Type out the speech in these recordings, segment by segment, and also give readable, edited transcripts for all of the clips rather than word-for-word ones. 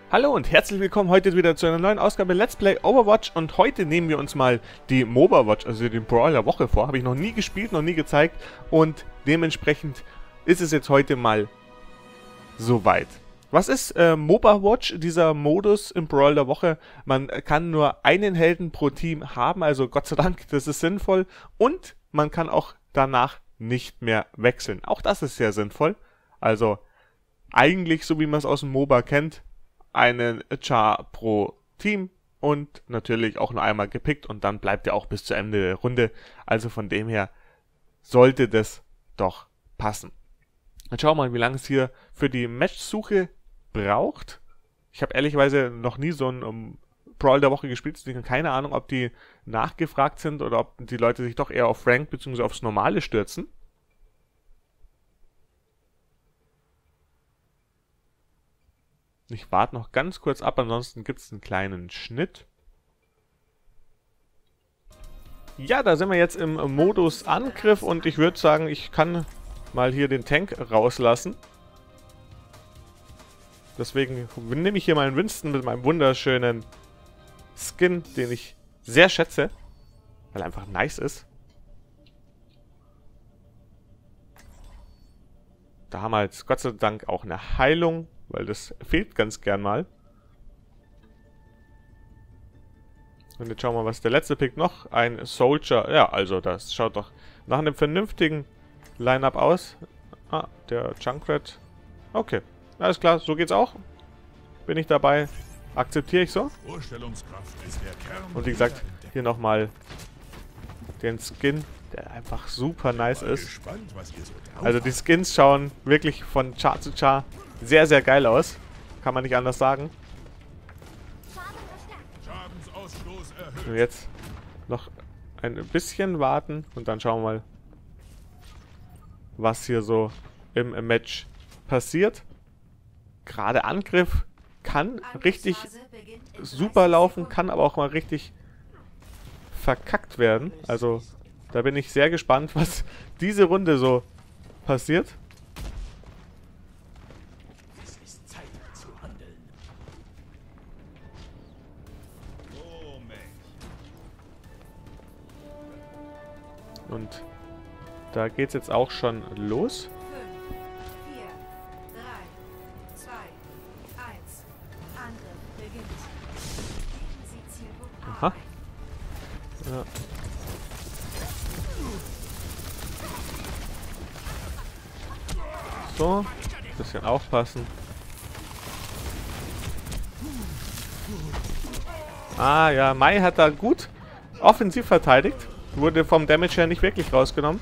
Hallo und herzlich willkommen heute wieder zu einer neuen Ausgabe Let's Play Overwatch und heute nehmen wir uns mal die MOBA-Watch, also den Brawl der Woche vor. Habe ich noch nie gespielt, noch nie gezeigt und dementsprechend ist es jetzt heute mal soweit. Was ist MOBA-Watch, dieser Modus im Brawl der Woche? Man kann nur einen Helden pro Team haben, also Gott sei Dank, das ist sinnvoll und man kann auch danach nicht mehr wechseln. Auch das ist sehr sinnvoll, also eigentlich so wie man es aus dem MOBA kennt. Einen Char pro Team und natürlich auch nur einmal gepickt und dann bleibt er auch bis zu Ende der Runde. Also von dem her sollte das doch passen. Dann schauen wir mal, wie lange es hier für die Matchsuche braucht. Ich habe ehrlicherweise noch nie so einen Brawl der Woche gespielt, deswegen keine Ahnung, ob die nachgefragt sind oder ob die Leute sich doch eher auf Rank bzw. aufs Normale stürzen. Ich warte noch ganz kurz ab, ansonsten gibt es einen kleinen Schnitt. Ja, da sind wir jetzt im Modus Angriff und ich würde sagen, ich kann mal hier den Tank rauslassen. Deswegen nehme ich hier mal einen Winston mit meinem wunderschönen Skin, den ich sehr schätze, weil er einfach nice ist. Da haben wir jetzt Gott sei Dank auch eine Heilung, weil das fehlt ganz gern mal. Und jetzt schauen wir mal, was der letzte Pick noch. Ein Soldier. Ja, also das schaut doch nach einem vernünftigen Line-Up aus. Ah, der Junkrat. Okay, alles klar, so geht's auch. Bin ich dabei. Akzeptiere ich so. Und wie gesagt, hier nochmal den Skin, der einfach super nice ist. Also die Skins schauen wirklich von Char zu Char sehr, sehr geil aus. Kann man nicht anders sagen. Und jetzt noch ein bisschen warten und dann schauen wir mal, was hier so im Match passiert. Gerade Angriff kann richtig super laufen, kann aber auch mal richtig verkackt werden. Also da bin ich sehr gespannt, was diese Runde so passiert. Und da geht's jetzt auch schon los. 5, 4, 3, 2, 1. Angriff beginnt. Geben Sie Zielpunkt A. Aha. Ja. So, bisschen aufpassen. Ah ja, Mai hat da gut offensiv verteidigt. Wurde vom Damage her nicht wirklich rausgenommen.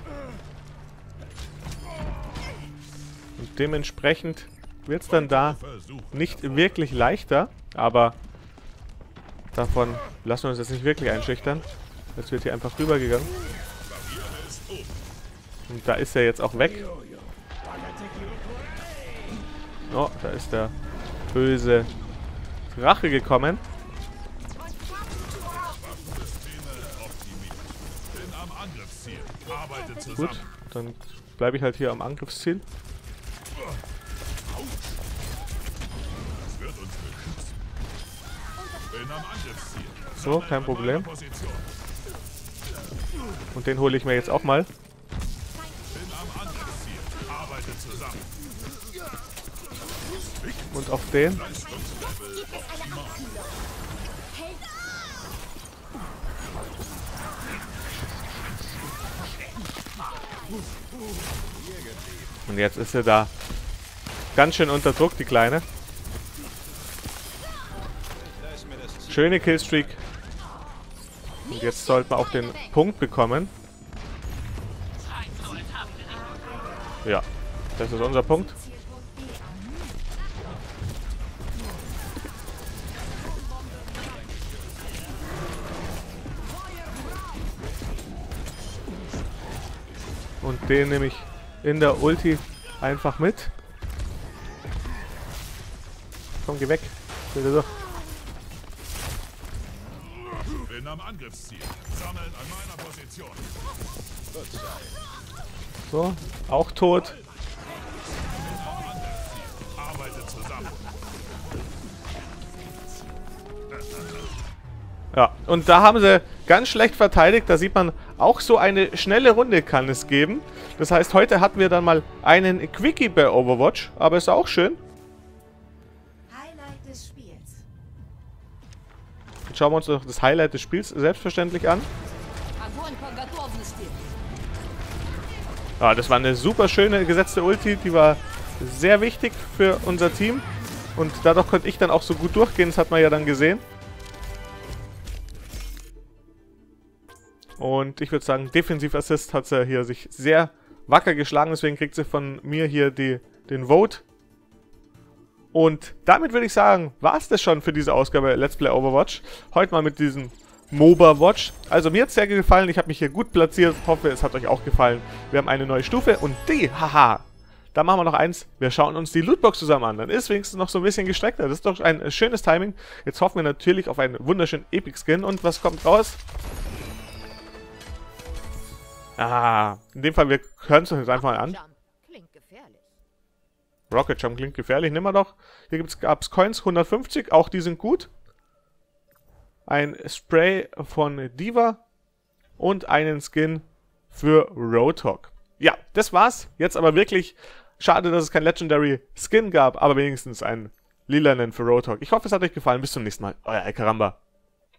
Und dementsprechend wird es dann da nicht wirklich leichter. Aber davon lassen wir uns jetzt nicht wirklich einschüchtern. Jetzt wird hier einfach rübergegangen. Und da ist er jetzt auch weg. Oh, da ist der böse Drache gekommen. Gut, dann bleibe ich halt hier am Angriffsziel. So, kein Problem. Und den hole ich mir jetzt auch mal. Und auf den. Und jetzt ist sie da ganz schön unter Druck, die Kleine. Schöne Killstreak. Und jetzt sollten wir auch den Punkt bekommen. Ja, das ist unser Punkt. Und den nehme ich in der Ulti einfach mit. Komm, geh weg. Bitte doch. Bin am Angriffsziel. Sammeln an meiner Position. So, auch tot. Arbeitet zusammen. Ja, und da haben sie ganz schlecht verteidigt. Da sieht man, auch so eine schnelle Runde kann es geben. Das heißt, heute hatten wir dann mal einen Quickie bei Overwatch. Aber ist auch schön. Highlight des Spiels. Jetzt schauen wir uns noch das Highlight des Spiels selbstverständlich an. Ja, das war eine super schöne gesetzte Ulti. Die war sehr wichtig für unser Team. Und dadurch konnte ich dann auch so gut durchgehen. Das hat man ja dann gesehen. Und ich würde sagen, Defensiv-Assist hat sie hier sich sehr wacker geschlagen. Deswegen kriegt sie von mir hier den Vote. Und damit würde ich sagen, war es das schon für diese Ausgabe Let's Play Overwatch. Heute mal mit diesem MOBA Watch. Also mir hat es sehr gefallen. Ich habe mich hier gut platziert. Hoffe, es hat euch auch gefallen. Wir haben eine neue Stufe und die, haha. Da machen wir noch eins. Wir schauen uns die Lootbox zusammen an. Dann ist wenigstens noch so ein bisschen gestreckter. Das ist doch ein schönes Timing. Jetzt hoffen wir natürlich auf einen wunderschönen Epic Skin. Und was kommt raus? Ah, in dem Fall, wir hören es uns jetzt einfach mal an. Klingt gefährlich. Rocket Jump klingt gefährlich, nehmen wir doch. Hier gab es Coins, 150, auch die sind gut. Ein Spray von Diva und einen Skin für Roadhog. Ja, das war's. Jetzt aber wirklich schade, dass es kein Legendary Skin gab, aber wenigstens einen lilanen für Roadhog. Ich hoffe, es hat euch gefallen. Bis zum nächsten Mal. Euer Alcaramba.